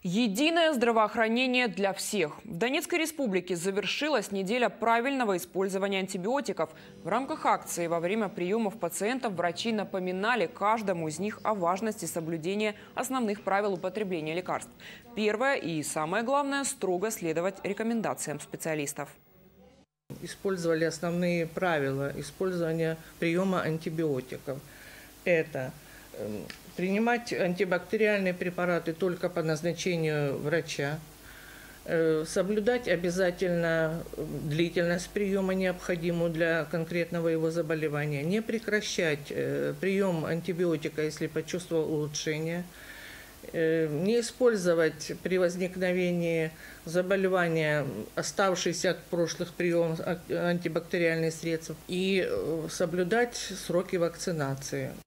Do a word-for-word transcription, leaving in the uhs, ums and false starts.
Единое здравоохранение для всех. В Донецкой республике завершилась неделя правильного использования антибиотиков. В рамках акции во время приемов пациентов врачи напоминали каждому из них о важности соблюдения основных правил употребления лекарств. Первое и самое главное – строго следовать рекомендациям специалистов. Использовали основные правила использования приема антибиотиков. Это принимать антибактериальные препараты только по назначению врача, соблюдать обязательно длительность приема, необходимую для конкретного его заболевания, не прекращать прием антибиотика, если почувствовал улучшение, не использовать при возникновении заболевания оставшиеся от прошлых приемов антибактериальные средства и соблюдать сроки вакцинации.